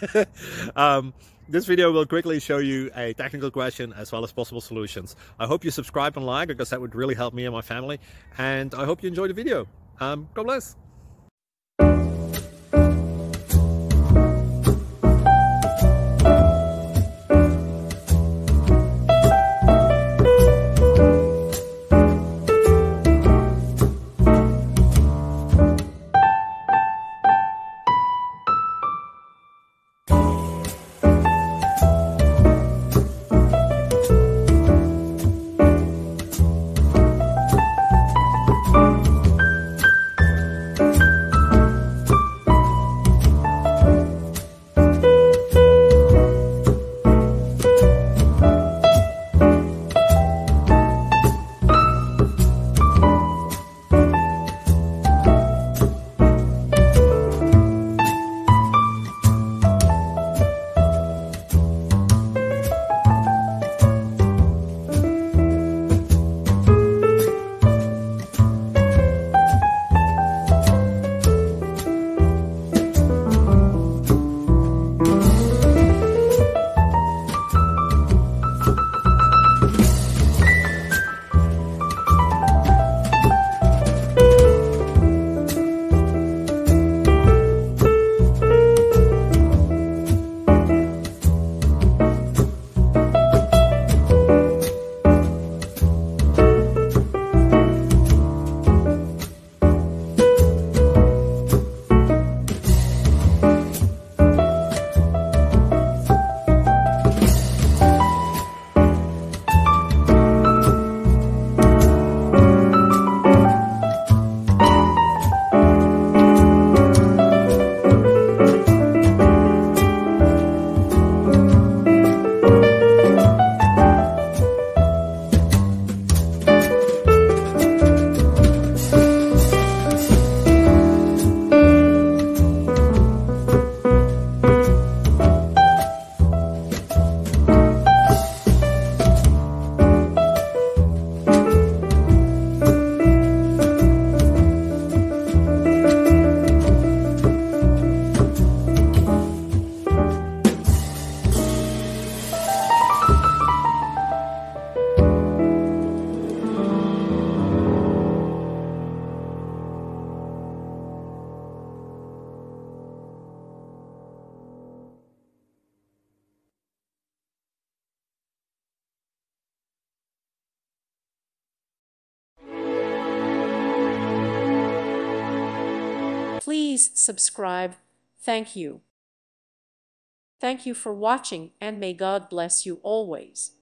This video will quickly show you a technical question as well as possible solutions. I hope you subscribe and like, because that would really help me and my family. And I hope you enjoy the video. God bless. Please subscribe. Thank you. Thank you for watching, and may God bless you always.